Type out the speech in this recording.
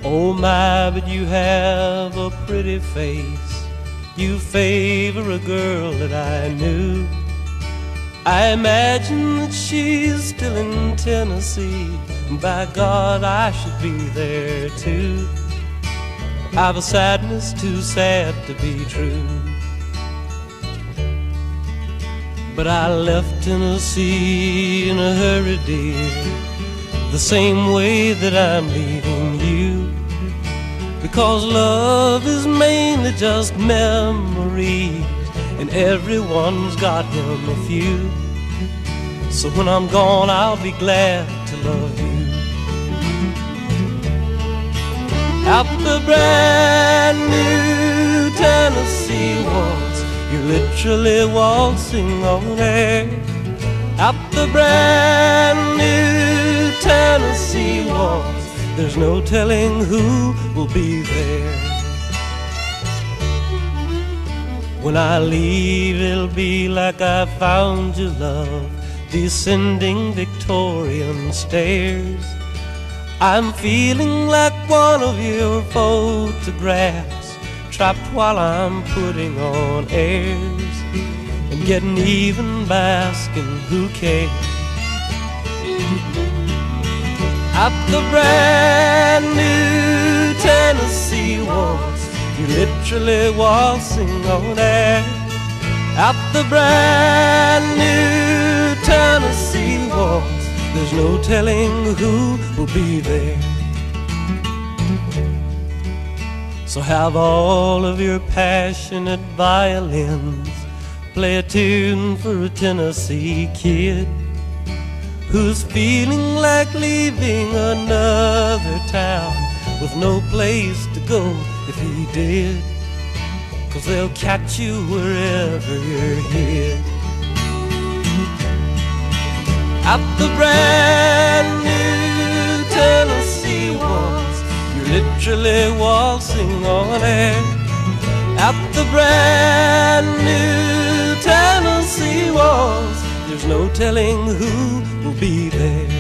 Oh my, but you have a pretty face. You favor a girl that I knew. I imagine that she's still in Tennessee, and by God I should be there too. I've a sadness too sad to be true, but I left Tennessee in a hurry, dear, the same way that I'm leaving you. Because love is mainly just memories, and everyone's got him a few. So when I'm gone, I'll be glad to love you. Out the brand new Tennessee Waltz, you're literally waltzing on air. Out the brand new Tennessee Waltz, there's no telling who will be there. When I leave, it'll be like I found your love, descending Victorian stairs. I'm feeling like one of your photographs, trapped while I'm putting on airs, and getting even by asking who cares. At the brand new Tennessee Waltz, you're literally waltzing on air. At the brand new Tennessee Waltz, there's no telling who will be there. So have all of your passionate violins play a tune for a Tennessee kid who's feeling like leaving another town with no place to go if he did. 'Cause they'll catch you wherever you're hid. At the brand new Tennessee Waltz, you're literally waltzing on air. At the brand new Tennessee Waltz, there's no telling who will be there.